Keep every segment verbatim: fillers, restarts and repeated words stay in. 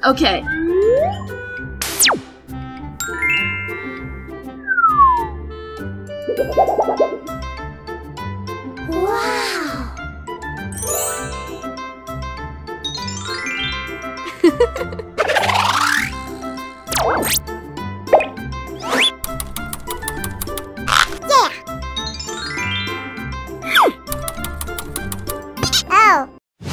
Okay. Wow! Yeah! Oh!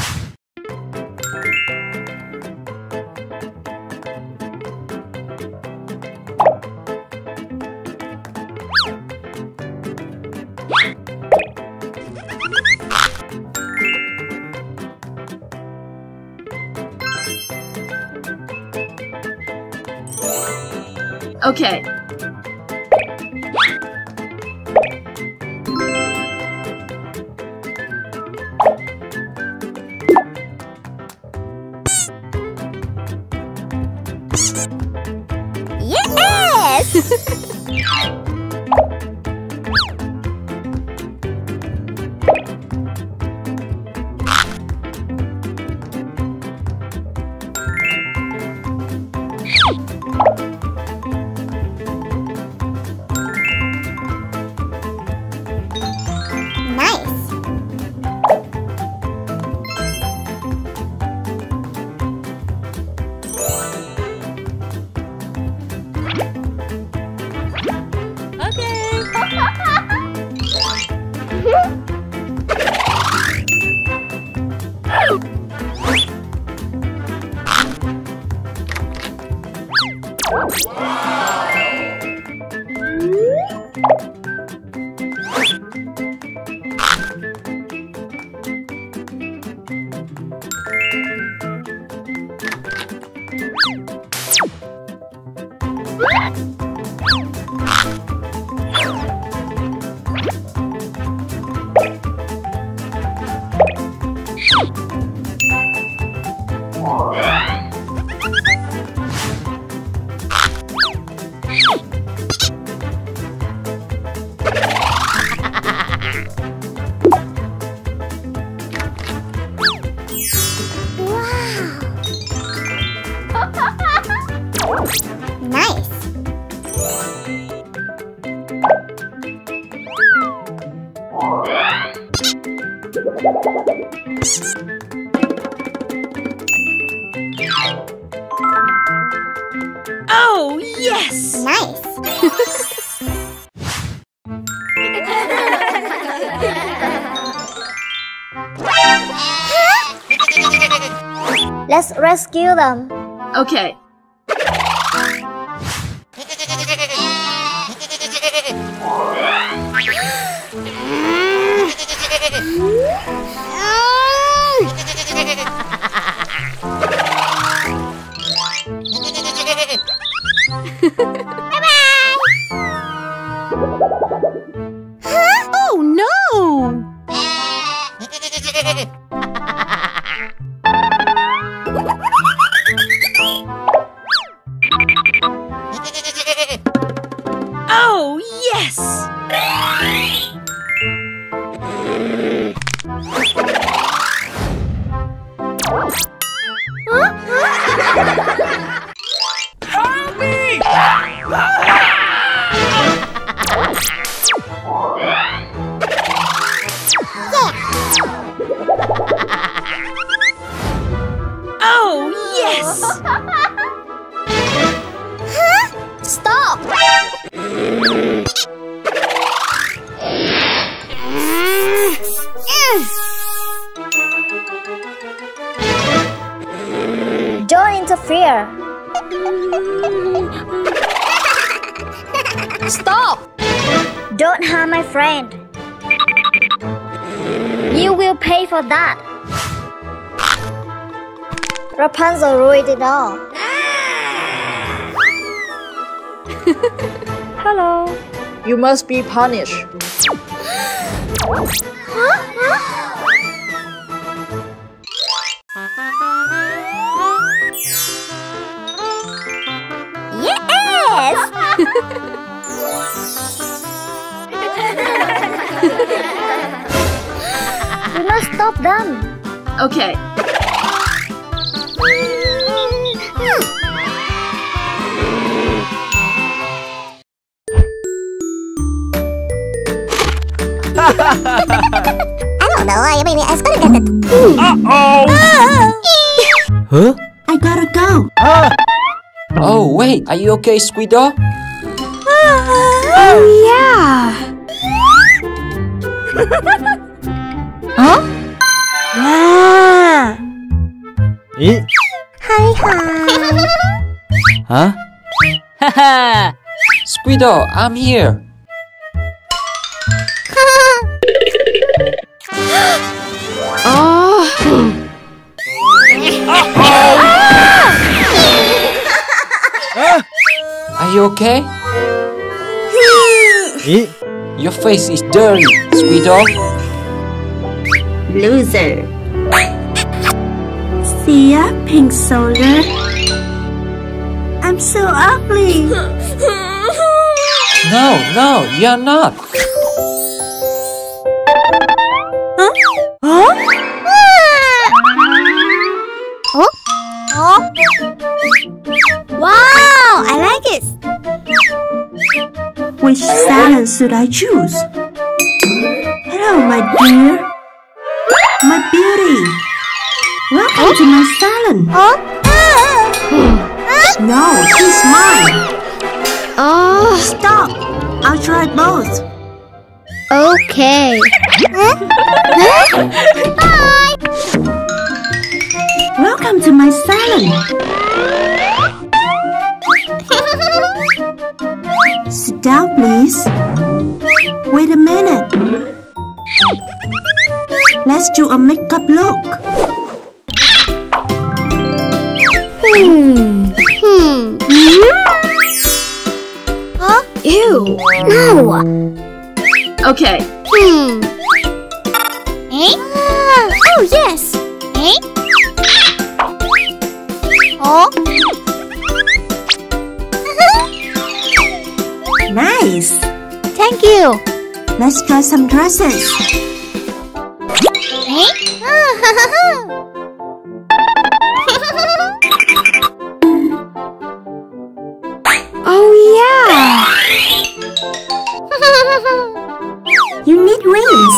Okay. Yes! Nice! Nice! Oh, yes! Nice! Let's rescue them. Okay. Bye-bye! Huh? Oh, no! Oh, yes! Help me! Oh, yes! Huh? Stop! Don't interfere. Stop! Don't harm my friend. You will pay for that. Rapunzel ruined it all. Hello. You must be punished. Yes! We must stop them. Okay. don't know. I mean, I gotta get it. Uh-oh! Huh? I gotta go. Oh, wait. Are you okay, Squidor? Oh, yeah. Huh? Wow. Eh? Hi, hi. Huh? Haha. Squidor, I'm here. Oh. Are you okay? Eh? Your face is dirty, Squidor. Loser. See ya, pink soldier. I'm so ugly. No, no, you're not. Huh? Oh? Oh? Wow, I like it. Which salad should I choose? Hello, my dear. My beauty. Welcome to my salon. Oh? No, she's mine. Oh, Stop. I'll try both. okay. Bye. Welcome to my salon. Sit down, please. Wait a minute. Let's do a makeup look. Hmm. Hmm. Huh? Ew. No. Okay. Hmm. Eh? Oh, yes. Eh? Oh? Nice. Thank you. Let's try some dresses. Eh? Oh, yeah. You need wings.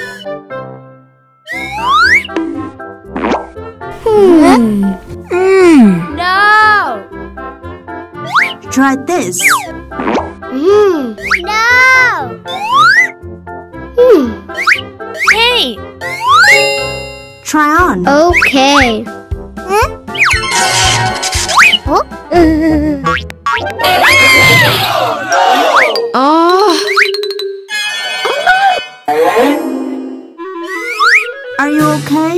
Hmm. Mm. No. Try this. Mm. No. Hmm. Hey. Try on. Okay. Huh? Oh? Oh. Are you okay?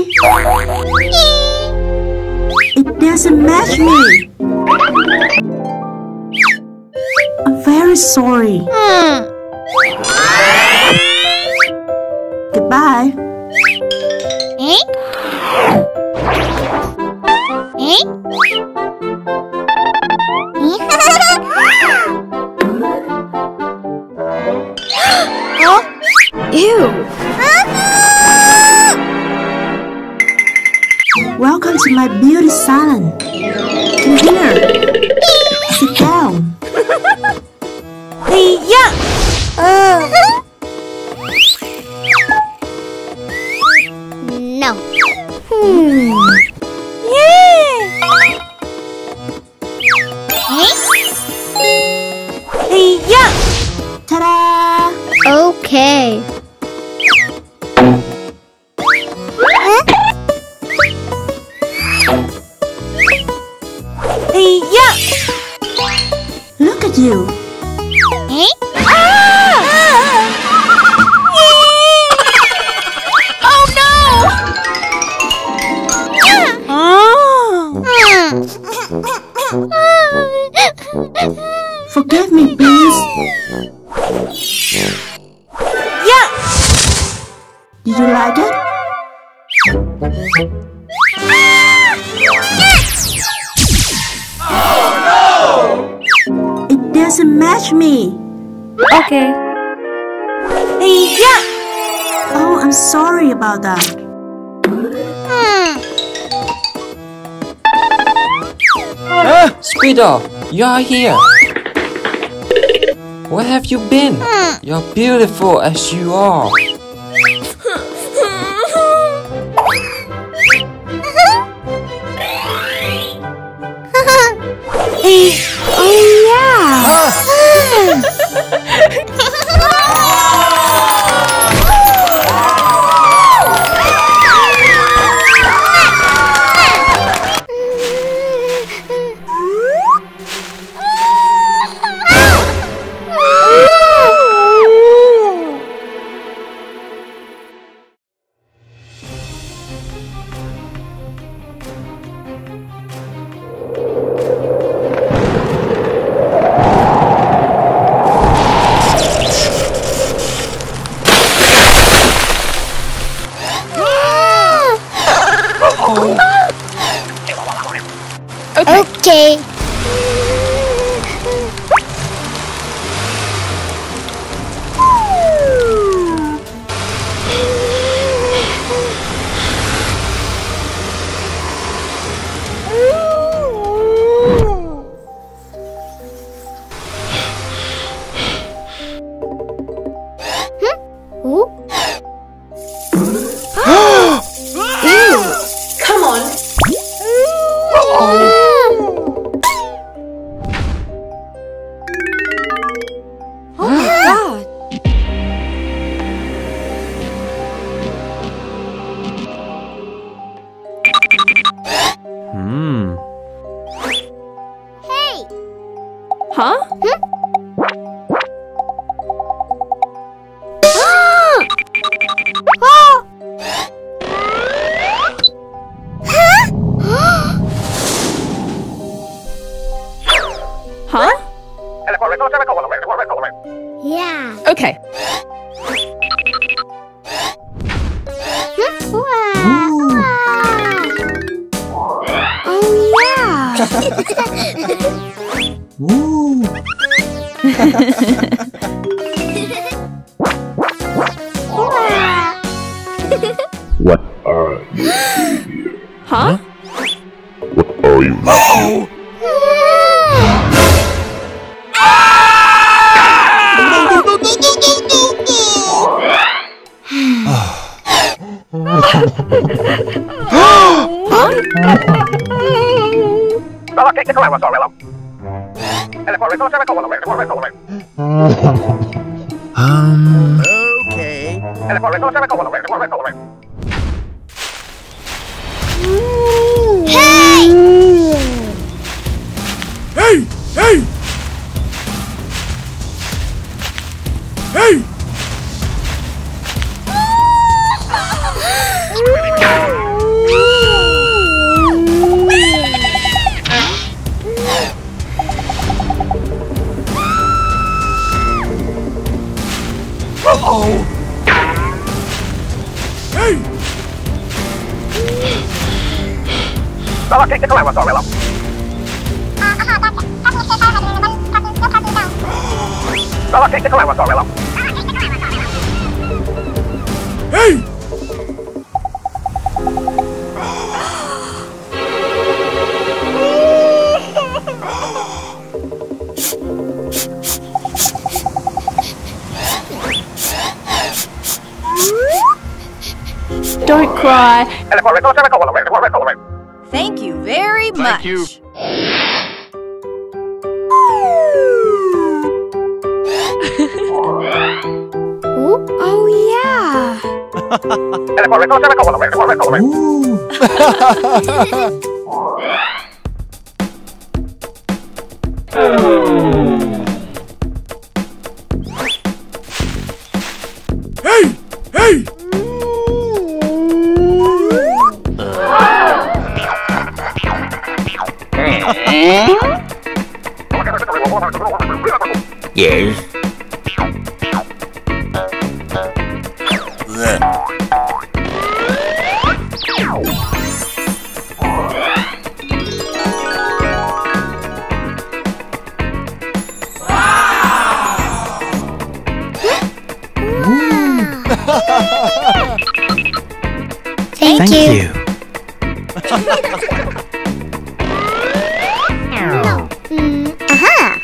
It doesn't match me. I'm very sorry. Hmm. Goodbye. Eh? Eh? Oh? Ew. Welcome to my beauty salon. Come here. Sit down. Hey, yeah. No. Hmm. Yeah. Eh? Hey, yeah. Ta-da! Okay. Hey, yeah. Look at you. Eh? Oh, no. Oh. Forgive me, please. Yeah. Did you like it? It doesn't match me. Okay. Hey, yeah. Oh, I'm sorry about that. Ah, Squidor, you are here. Where have you been? You're beautiful as you are. Oh, yeah. Okay. Ooh. Come on. Hmm. Hey. Huh? Oh. Huh? Yeah. Okay. Oh, yeah. Ooh. What are you? Huh? What are you? Oh! Um. Okay. Hey! Hey! Hey! Hey! Oh! Hey! Hey! Don't cry. Thank you very much. Thank you. Ooh. Oh, yeah. Hey! Hey! Yes. Thank, Thank you. you. Mm, aha.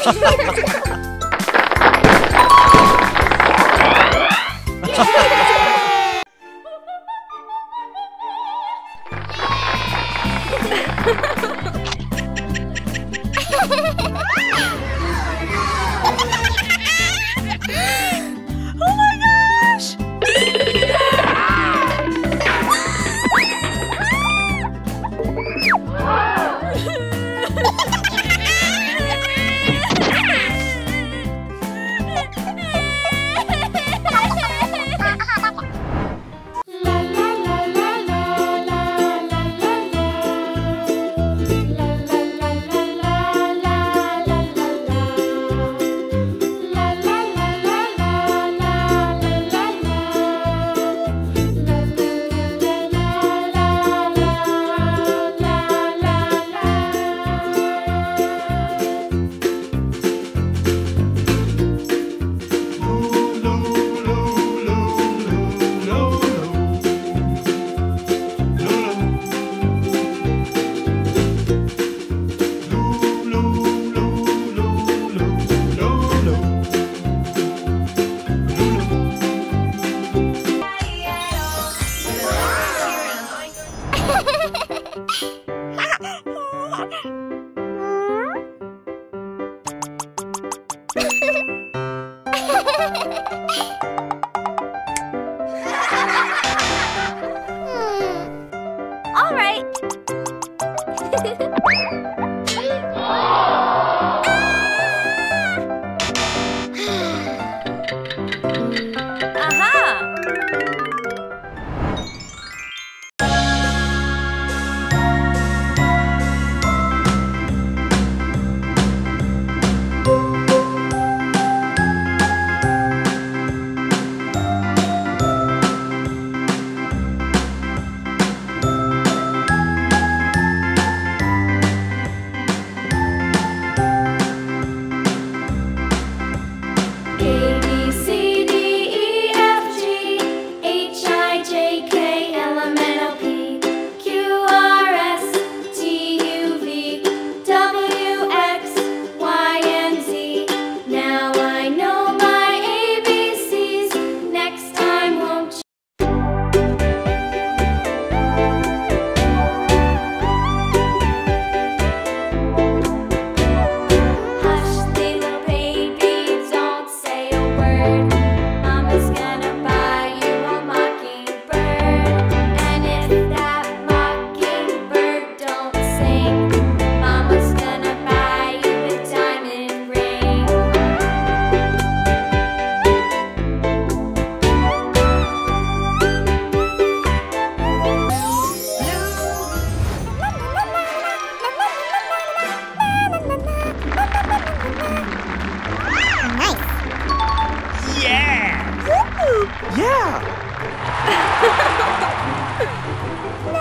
All right. Aha! Yeah!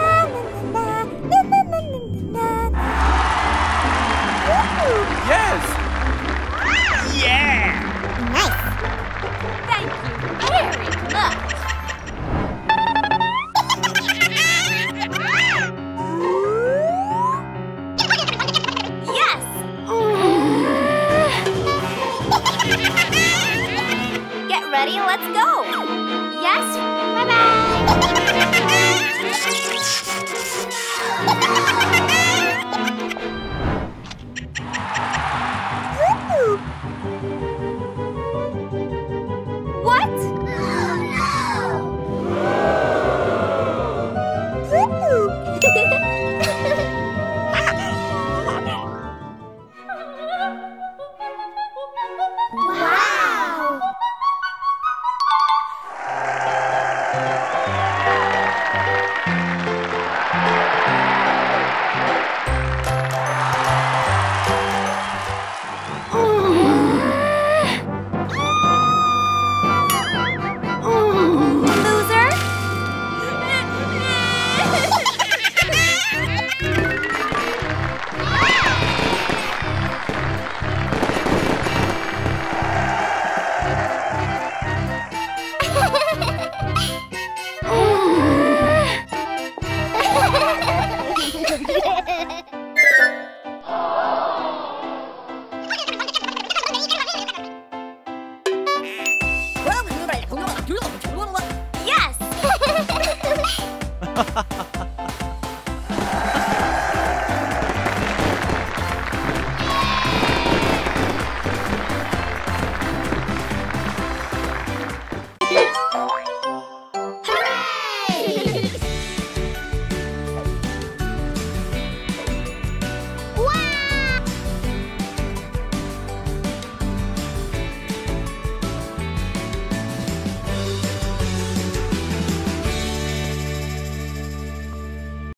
Yes!